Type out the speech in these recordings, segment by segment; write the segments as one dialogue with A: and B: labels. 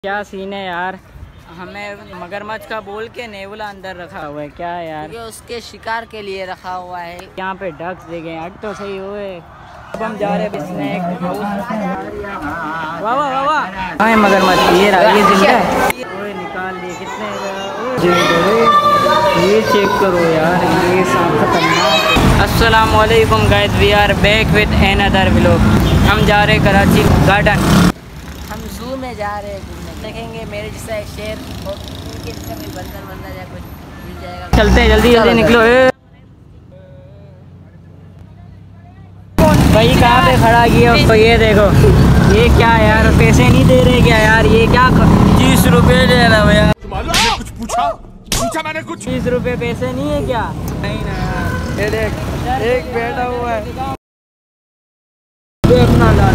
A: क्या सीन है यार। हमें मगरमच्छ का बोल के नेवला अंदर रखा हुआ है। क्या है यार,
B: ये उसके शिकार के लिए रखा हुआ है।
A: यहाँ पे डक्स देखे हट तो सही हुए। अब हम जा रहे हैं स्नैक हाउस। वाह वाह वाह वाह। हाँ मगरमच्छ ये रहा, ये जिंदा है। ओए निकाल लिए कितने। ये चेक करो यार, ये सांप खतरनाक। अस्सलाम वालेकुम guys, we are back with another vlog. हम जा रहे कराची गार्डन।
B: हम जू में जा रहे हैं घूमने, देखेंगे मेरे जैसा एक शेर और इनके जैसा कोई बंदर बंदा या कुछ मिल जाएगा।
A: चलते हैं, जल्दी जल्दी निकलो। भाई कहाँ पे खड़ा किया उसको, ये देखो। ये क्या यार, पैसे नहीं दे रहे क्या यार? ये क्या 30 रुपए ले रहा भैया।
C: कुछ पूछा मैंने कुछ।
A: 30 रुपए पैसे नहीं है क्या? नहीं ना यार। ये देख एक बैठा हुआ है। अपना डाल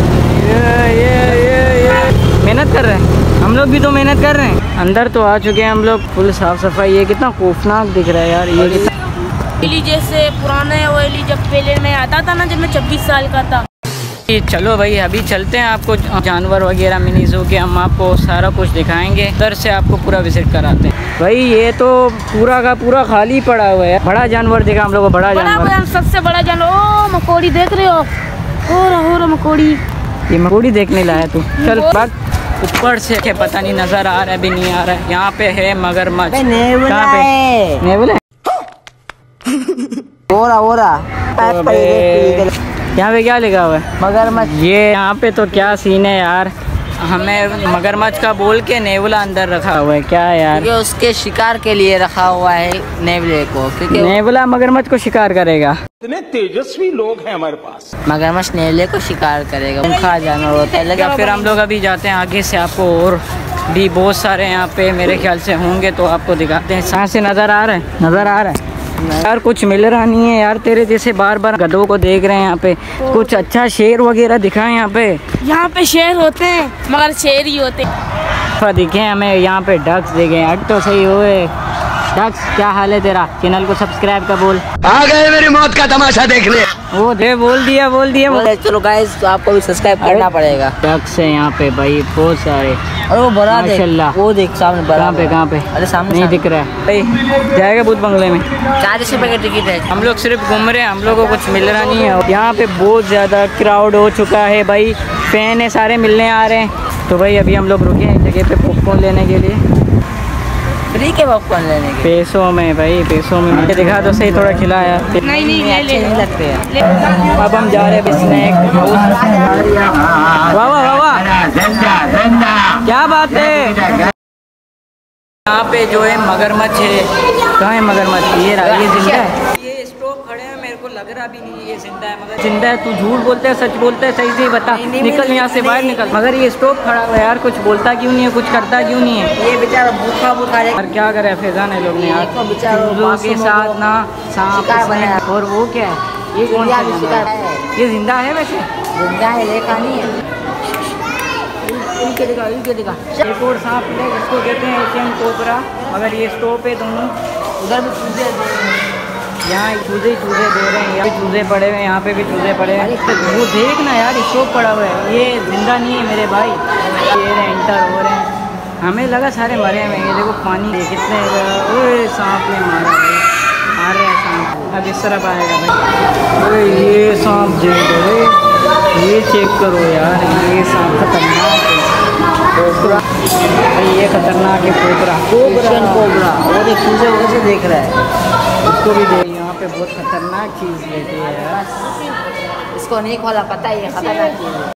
A: ये मेहनत कर रहे हैं। हम लोग भी तो मेहनत कर रहे हैं। अंदर तो आ चुके हैं हम लोग, फुल साफ सफाई। ये कितना खौफनाक दिख रहा है यार। ये
D: एली जैसे पुराना है वो एली, जब पहले मैं आता था ना, जब मैं 26 साल का था।
A: चलो भाई अभी चलते हैं, आपको जानवर वगैरह मिनी ज़ू के हम आपको सारा कुछ दिखाएंगे। उधर से आपको पूरा विजिट कराते हैं। भाई ये तो पूरा का पूरा खाली पड़ा हुआ है। बड़ा जानवर देखा हम लोग को, बड़ा जानवर,
D: सबसे बड़ा जानवर। ओ मकोड़ी देख रहे हो? हो रहा मकोड़ी।
A: ये मकोड़ी देखने लाया तू? चल बात ऊपर से के पता नहीं नजर आ रहा है भी नहीं आ रहा है। यहाँ पे है मगरमच्छ।
B: नेवला है।
A: नेवला यहाँ पे क्या लिखा हुआ है?
B: मगरमच्छ।
A: ये यहाँ पे तो क्या सीन है यार। हमें मगरमच्छ का बोल के नेवला अंदर रखा हुआ है। क्या है यार,
B: ये उसके शिकार के लिए रखा हुआ है नेवले को, क्योंकि
A: नेवला मगरमच्छ को शिकार करेगा।
C: इतने तेजस्वी लोग हैं हमारे पास।
B: मगरमच्छ नेवले को शिकार करेगा, खा जानवर होता है।
A: या फिर हम लोग अभी जाते हैं आगे से, आपको और भी बहुत सारे यहाँ पे मेरे ख्याल से होंगे तो आपको दिखाते हैं। सांस से नज़र आ रहा है, नज़र आ रहा है यार। कुछ मिल रहा नहीं है यार, तेरे जैसे बार बार गधों को देख रहे हैं यहाँ पे। कुछ अच्छा शेर वगैरह दिखाएं यहाँ पे।
D: यहाँ पे शेर होते हैं मगर शेर ही होते हैं।
A: दिखे हमें यहाँ पे डक्स देखे हट तो सही हुए। डक्स क्या हाल है तेरा? चैनल को सब्सक्राइब का बोल।
C: आ गए मेरी मौत का तमाशा देखने।
A: वो दे बोल दिया।
B: चलो गाइस, तो आपको भी सब्सक्राइब करना पड़ेगा।
A: डक्स है यहाँ पे भाई बहुत सारे।
B: और वो बड़ा देख,
A: माशाल्लाह।
B: वो देख सामने बड़ा।
A: कहाँ पे?
B: अरे सामने
A: नहीं दिख रहा है भाई। जाएगा भूत बंगले में।
B: 40 रुपए का टिकट है।
A: हम लोग सिर्फ घूम रहे हैं, हम लोग को कुछ मिल रहा नहीं है। यहाँ पे बहुत ज़्यादा क्राउड हो चुका है भाई। फैन है सारे मिलने आ रहे हैं। तो भाई अभी हम लोग रुके हैं जगह पे पॉपकॉर्न लेने के लिए।
B: फ्री के पॉपकॉर्न लेने के
A: पैसों में भाई, पैसों में। मुझे दिखा तो सही, थोड़ा खिलाया।
D: नहीं
B: अच्छे नहीं लगते हैं।
A: अब हम जा रहे हैं स्नैक हाउस। वाह वाह वाह वाह, क्या बात है। यहाँ पे जो है मगरमच्छ है। कहाँ है मगरमच्छ? ये रहा, ये जिंदा है। ये स्टॉप खड़े हैं, मेरे को लग रहा भी नहीं है ये जिंदा है। मगर जिंदा है। तू झूठ बोलता है सच बोलता है? सही से बता। निकल यहाँ से बाहर निकल। मगर ये स्टॉप खड़ा हुआ है यार, कुछ बोलता क्यों नहीं है, कुछ करता क्यों नहीं है?
B: ये बेचारा भूखा
A: और क्या करे फैजान है लोग ने यार,
B: बेचारों
A: के साथ ना सांप बनाया। और वो क्या है? ये कौन सा जानवर है? ये जिंदा है वैसे?
B: जिंदा है, देखा नहीं है।
A: इनके दिखा। एक और सांप है जिसको कहते हैं एशियन कोबरा। मगर ये स्टॉप है दोनों।
B: उधर भी चूजे
A: यहाँ चूजे दे रहे हैं। यहाँ चूजे पड़े हुए हैं, यहाँ पे भी चूजे पड़े हैं। वो देख ना यार, स्टॉप पड़ा हुआ है। ये जिंदा नहीं है मेरे भाई। ये एंटर हो रहे हैं। हमें लगा सारे मरे हुए। ये देखो पानी कितने। ओए सांप ने मारा भाई, मार रहे हैं सांप। अब इस तरफ आएगा भाई। ओए ये सांप देख, ये चेक करो यार, ये सांप खतरनाक है। कोबरा भाई, ये खतरनाक है कोबरा।
B: कोबरा और एक चूजे वैसे देख रहा है।
A: उसको भी देख। यहाँ पे बहुत खतरनाक चीज़ लेती है यार।
B: इसको नहीं खोला, पता ही है खतरनाक चीज़ है।